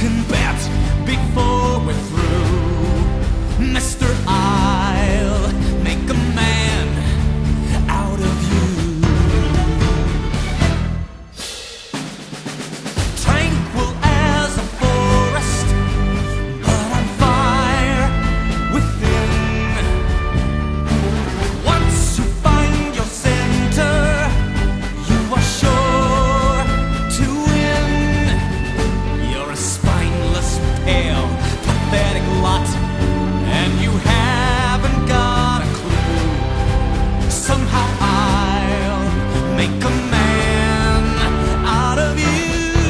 can bet before we're through, Mister, I'll make a man out of you. Tranquil as a forest, but on fire within. Once you find your center, you are sure to win. You're a spineless, pale, pathetic lot, and you haven't got a clue. Somehow I'll make a man out of you.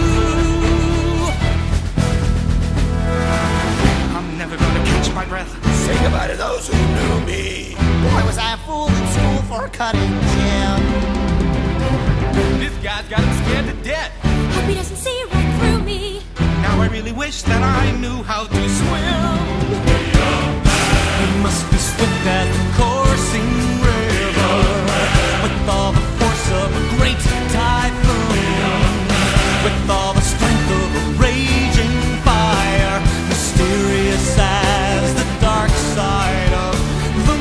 I'm never gonna catch my breath. Say goodbye to those who knew me. Boy, was I a fool in school for cutting Jim. This guy's got him scared to death. Hope he doesn't see right through me. Now I really wish that I knew how to swim. We must be swift as the coursing river, with all the force of a great typhoon, with all the strength of a raging fire, mysterious as the dark side of the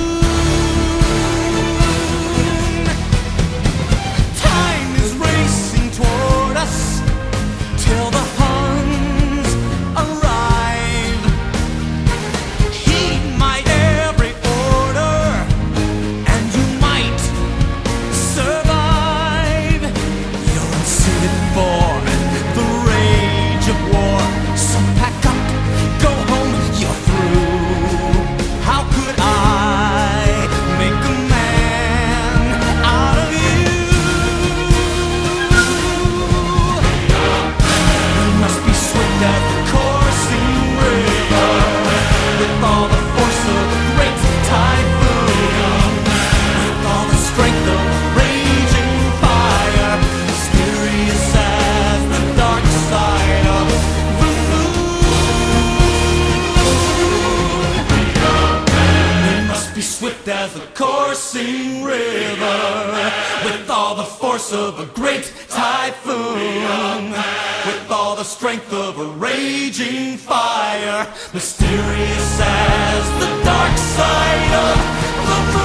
moon. Time is racing toward us till the Huns arrive. Heed my every order, and you might survive. You're unsuited for the rage of war, so pack up, go home, you're through. How could I make a man out of you? We must be swift as the coursing river, with all the force of a great typhoon, with all the strength of a raging fire, mysterious as the dark side of the moon. We must be swift as the coursing river, with all the force of a great typhoon, with all the strength of a raging fire, mysterious as the dark side of the moon.